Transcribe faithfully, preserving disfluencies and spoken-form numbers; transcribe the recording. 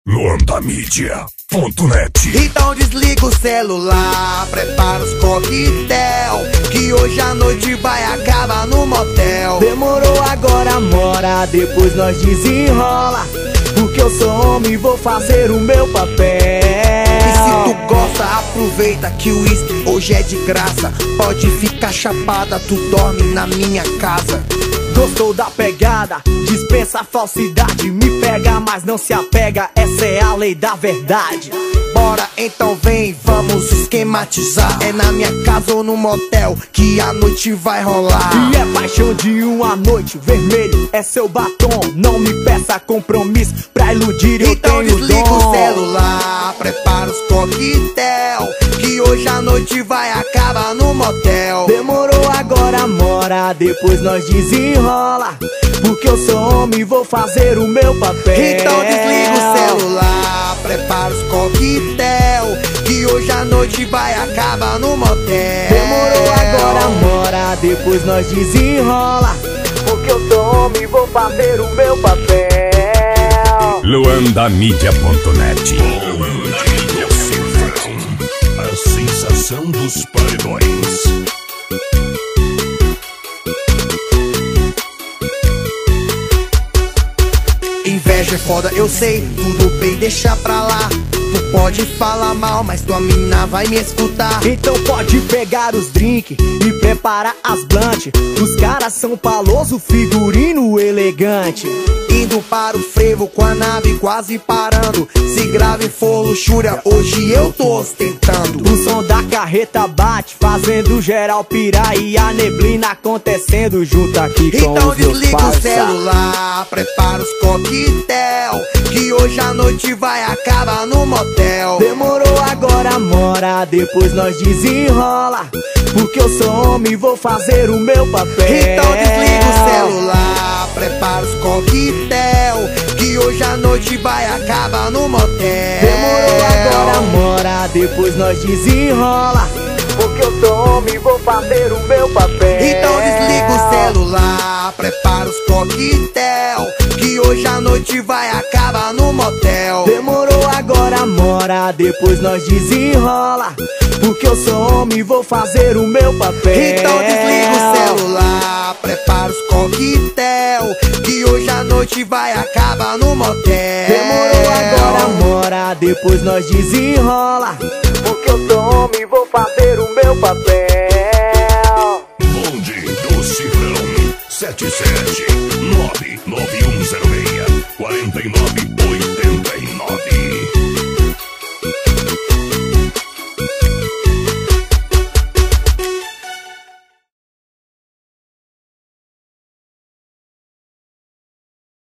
Luanda Mídia ponto net. Então desliga o celular, prepara os coquetel, que hoje a noite vai acabar no motel. Demorou, agora mora, depois nós desenrola, porque eu sou homem e vou fazer o meu papel. E se tu gosta, aproveita que o uísque hoje é de graça. Pode ficar chapada, tu dorme na minha casa. Gostou da pegada? Dispensa a falsidade. Me pega, mas não se apega, essa é a lei da verdade. Bora, então vem, vamos esquematizar. É na minha casa ou no motel que a noite vai rolar. E é paixão de uma noite, vermelho é seu batom. Não me peça compromisso pra iludir, eu então tenho desliga dom. o celular, prepara os coquetel, que hoje a noite vai acabar no motel. Demorou, agora mora, depois nós desenrola, porque eu sou homem e vou fazer o meu papel. Então desliga o celular, prepara os coquetel, que hoje a noite vai acabar no motel. Demorou, agora mora, depois nós desenrola, porque eu sou homem e vou fazer o meu papel. Luanda Mídia ponto net. A sensação dos paredões. Inveja é foda, eu sei, tudo bem, deixa pra lá. Tu pode falar mal, mas tua mina vai me escutar. Então pode pegar os drinks e preparar as blunt. Os caras são paloso, figurino elegante. Indo para o frevo com a nave quase parando. Se grave for luxúria, hoje eu tô ostentando. O som da carreta bate, fazendo geral pirar, e a neblina acontecendo junto aqui com então os meus desliga parça. o celular, prepara os coquetel, que hoje a noite vai acabar no motel. Demorou, agora mora, depois nós desenrola, porque eu sou homem e vou fazer o meu papel. Então desliga o celular, prepara os coquetel, que hoje a noite vai acabar no motel. Demorou, agora mora, depois nós desenrola, porque eu sou homem e vou fazer o meu papel. Então desliga o celular, prepara os coquetel, que hoje a noite vai acabar no motel. Demorou, agora mora, depois nós desenrola, porque eu sou homem e vou fazer o meu papel. Então desliga o celular, prepara os coquetel, que hoje a noite vai acabar no motel. Demorou, agora mora, depois nós desenrola, porque eu sou homem e vou fazer o meu papel. Bonde do Cifrão sete sete nove nove um zero seis quatro nove oito nove.